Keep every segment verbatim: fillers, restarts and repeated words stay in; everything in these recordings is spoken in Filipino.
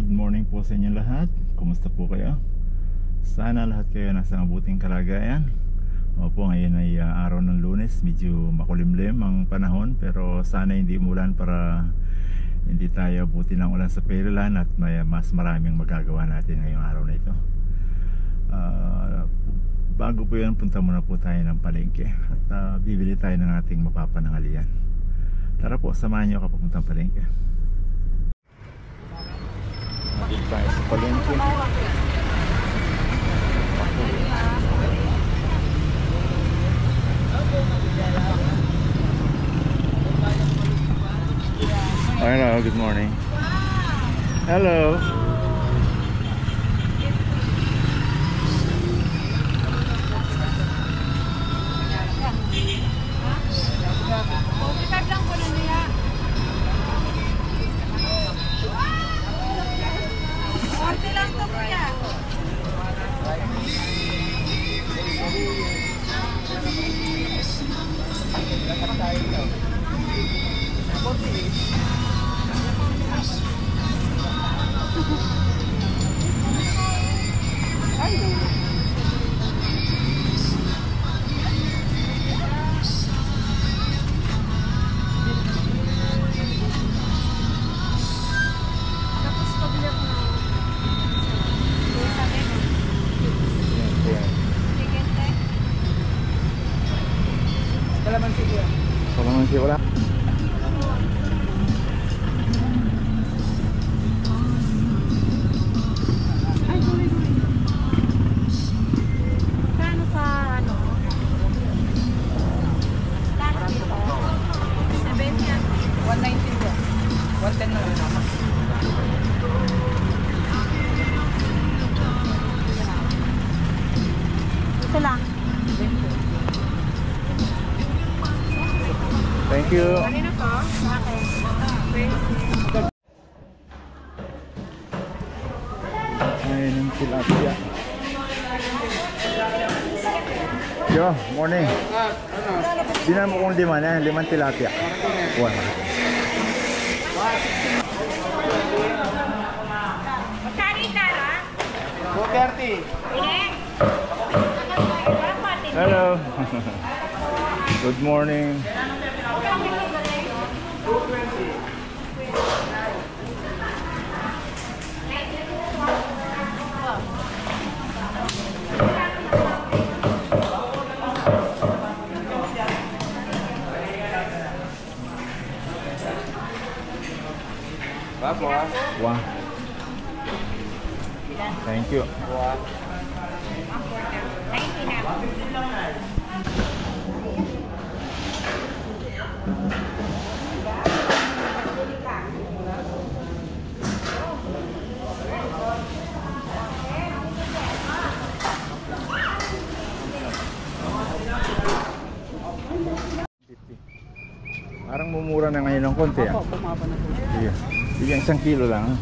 Good morning po sa inyo lahat. Kumusta po kayo? Sana lahat kayo nasa mabuting kalagayan. Opo, ngayon ay uh, araw ng Lunes. Medyo makulimlim ang panahon, pero sana hindi umulan para hindi tayo abutin ng ulan sa Pearland at may mas maraming magagawa natin ngayong araw na ito. uh, Bago po yun, punta muna po tayo ng palengke at uh, bibili tayo ng ating mapapanangalian. Tara po, samahan nyo ako papuntang palengke. Dito tayo sa palengke. Hello, good morning. Hello. Kalamansi wala. Ay, sorry, sorry. Kano sa ano? Kano dito? seventy yan. one ninety po. one ten lang naman. Ito lang. Thank you. Kanina po? Ayun yung tilapia. Yo, morning. Sinan mo kung lima na, limang tilapia. One. Magkarita na? two thirty. Hello. Good morning. Wow. Thank you. Wow. Parang mumura na ngayon ng konti. Opo, bumaba na po. Sige. Sige, isang kilo lang.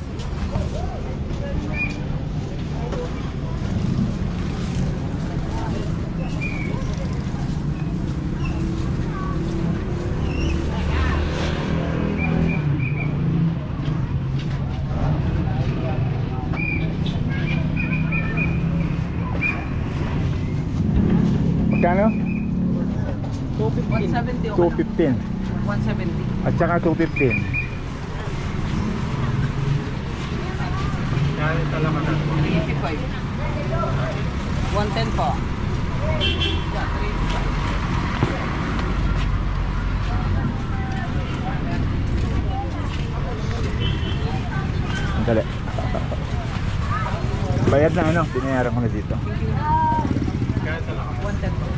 Magkano? one seventy. two fifteen. one seventy. At saka two fifteen. Kaya talaga na. eighty-five. one ten po. Ang dali. Bayad na ano? Binayaran ko na dito. Kaya talaga. one ten po.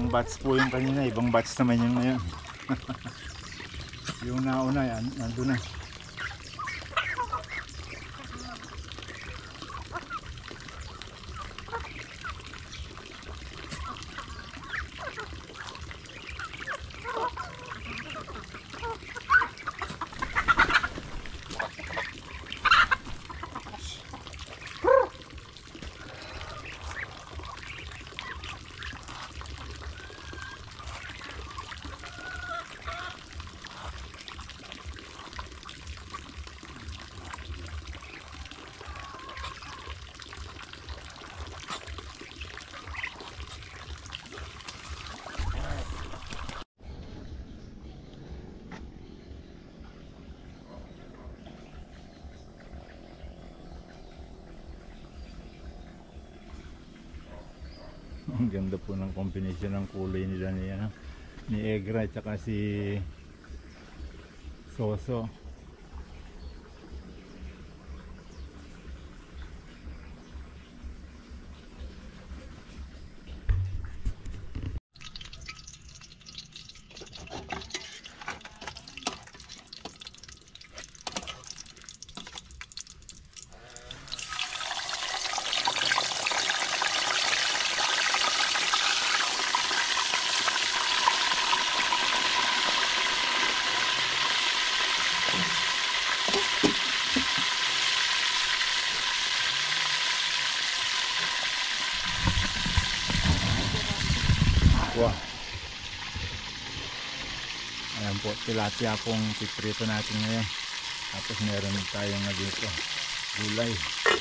batch po yung kanina, ibang batch naman yung ngayon. Yung nauna yan, nandun na. Ang ganda po ng combination ng kulay nila ni, ano, ni Egra at saka si Soso. Wow. Ayan po, tilapia pong piprito natin ngayon. Tapos meron tayong na dito gulay.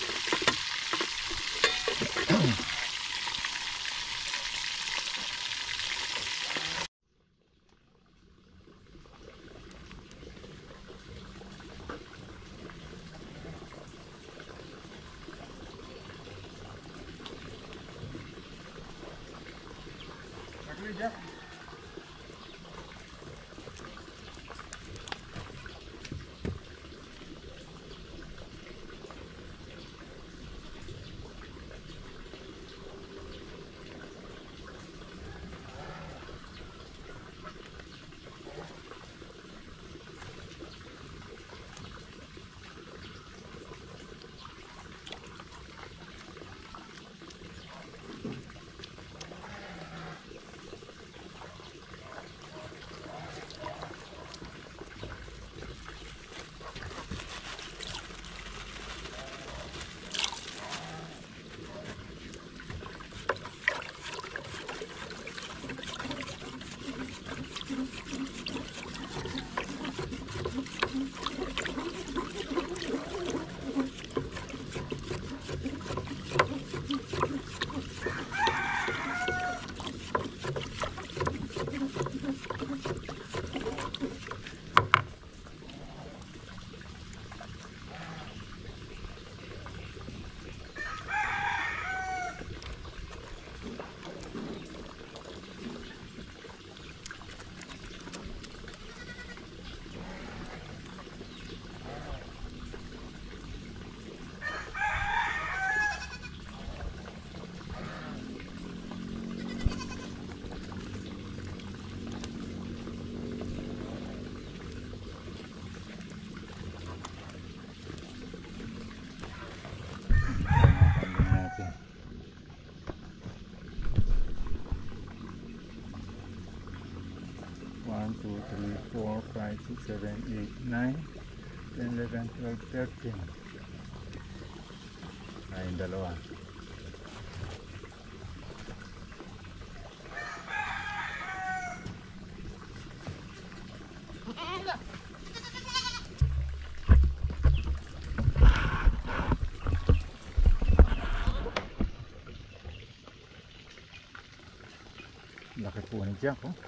one, two, three, four, five, six, seven, eight, nine, ten, eleven, twelve, thirteen. Ayun, dalawa. Laki po ni Jack, oh.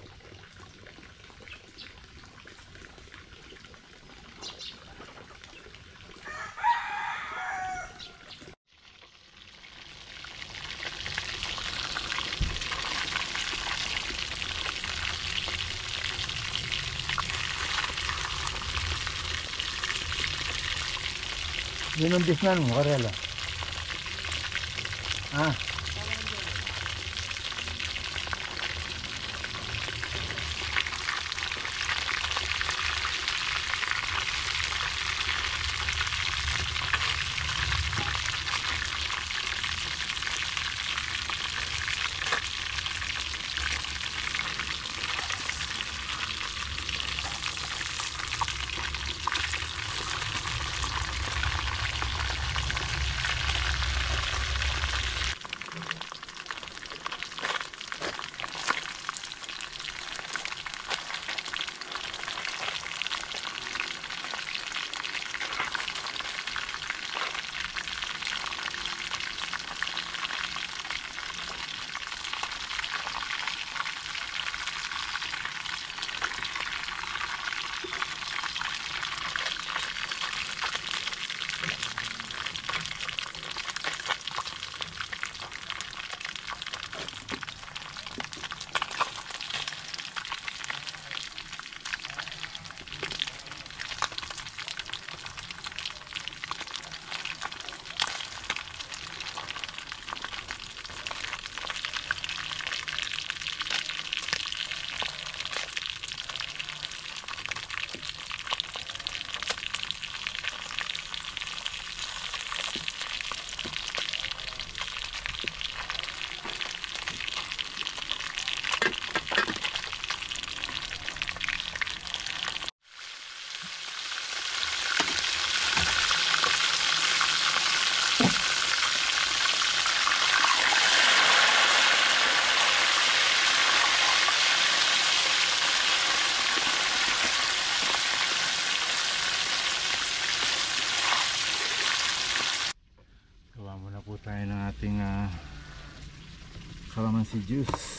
Yun ang disnan mo, Karela. Ah. Kain ng ating uh, calamansi juice.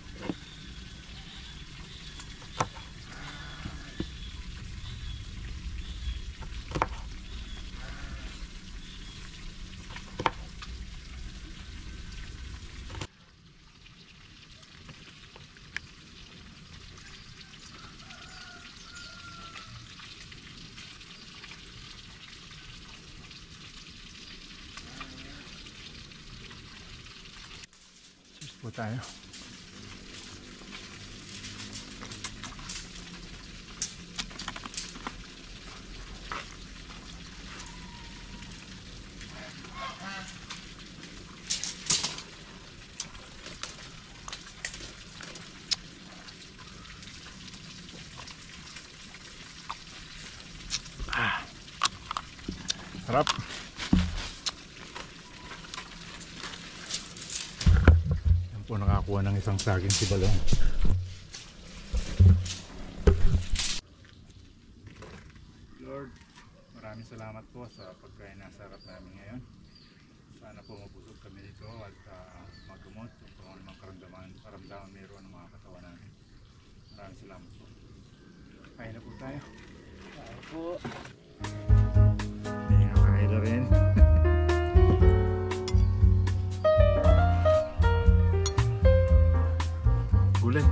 Po tayo. Ah, sarap. Po nakakuha ng isang saging si Balong. Lord, maraming salamat po sa pagkain na sarap namin ngayon. Sana po mabusog kami dito at uh, magumot kung ano mang karamdaman, karamdaman meron ng mga katawan namin. Maraming salamat po. Kain na po tayo. Kain po. Hindi nga kain na rin. Gulay.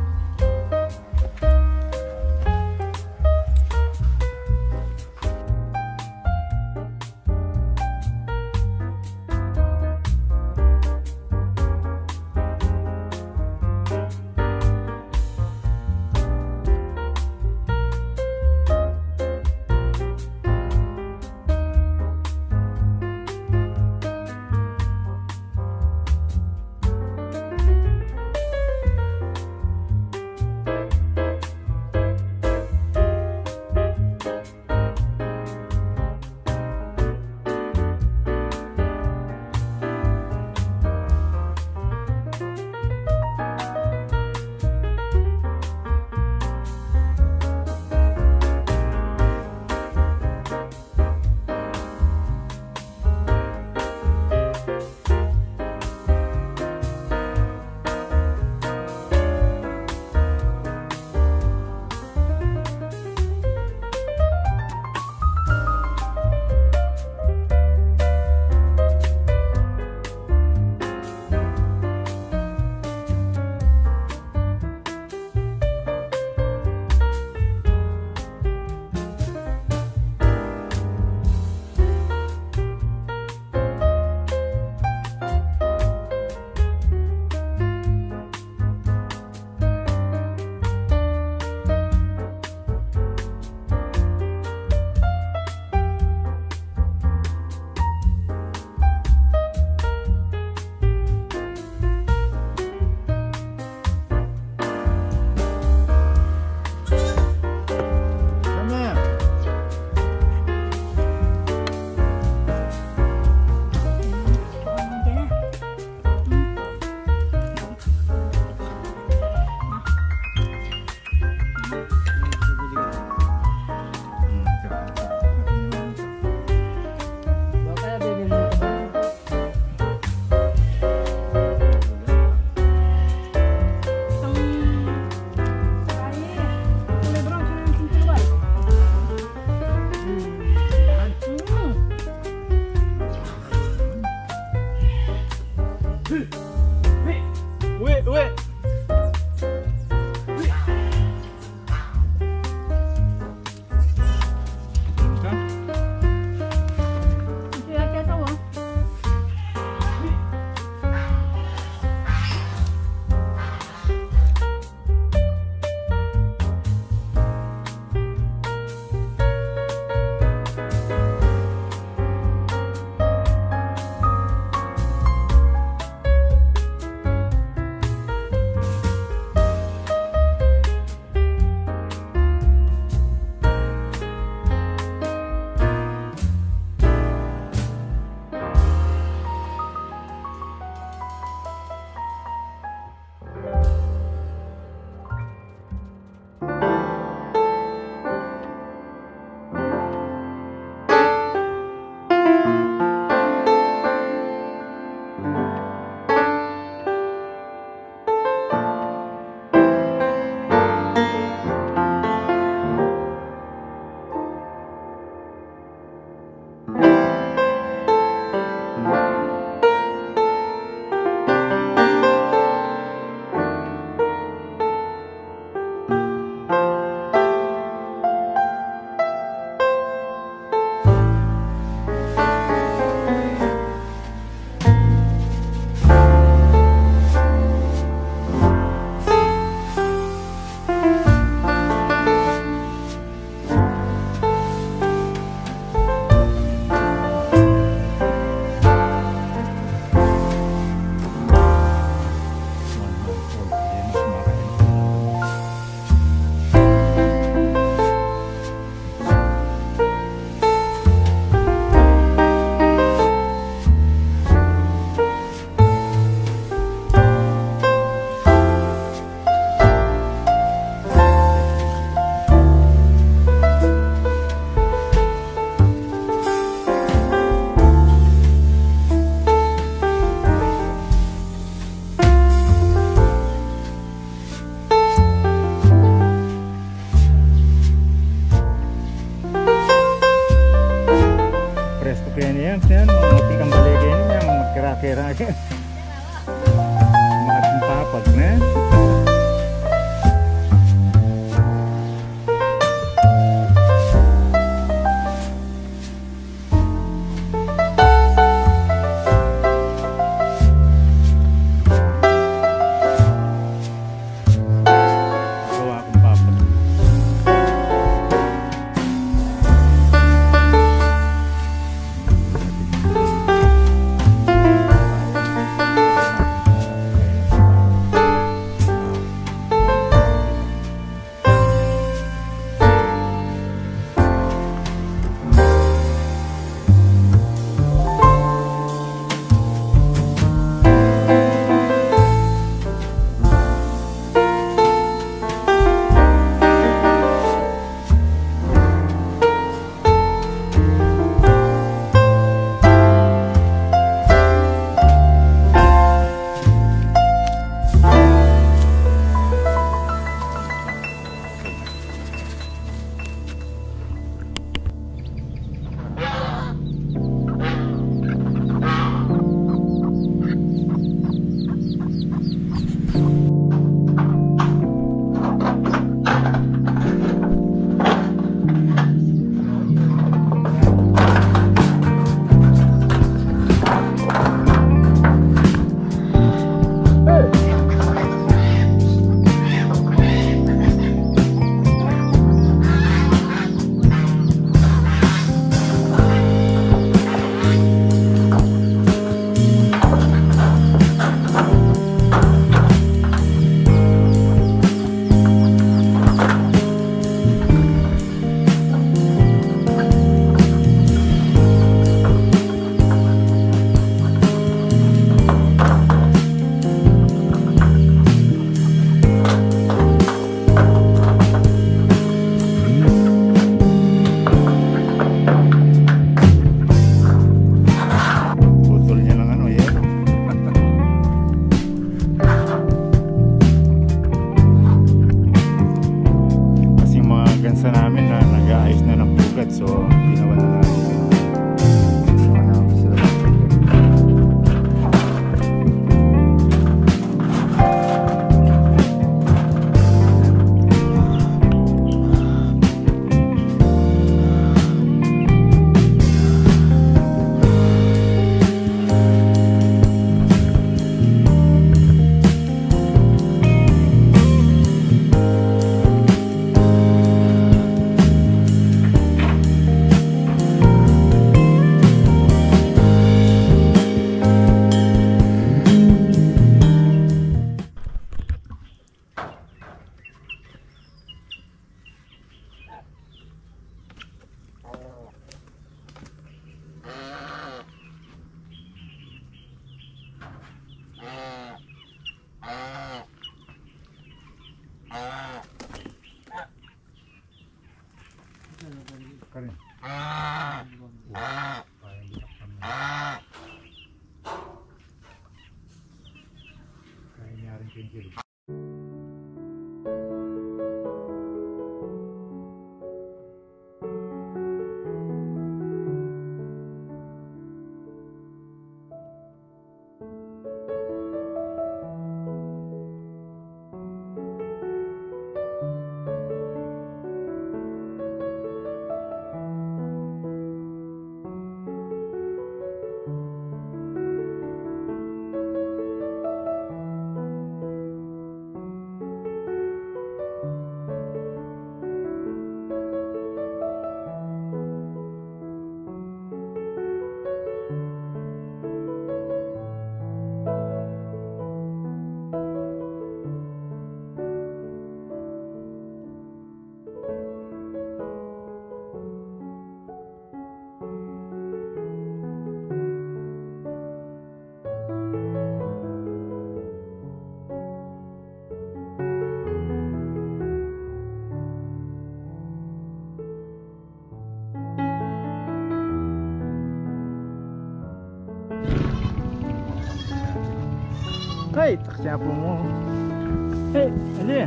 presto kaya niya yan, mamuti kang baligay niya, magkira-kira yan. Mga papag na yan. Karen. Kaya niya rin kinikili. Hey, taksya po mo. Hey, ali.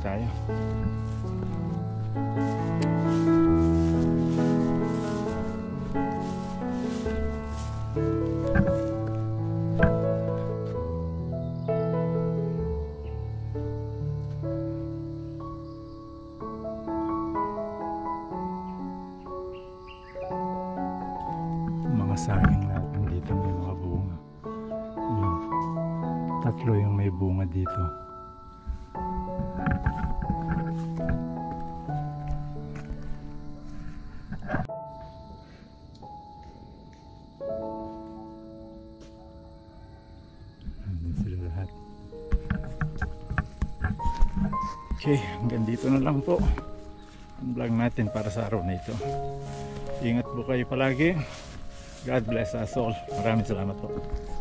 tayo. Mga saging natin dito may mga bunga. Yun. Tatlo yung may bunga dito. Andun sila lahat. Okay, hanggang dito na lang po ang vlog natin para sa araw na ito. Ingat po kayo palagi. God bless us all. Maraming salamat po.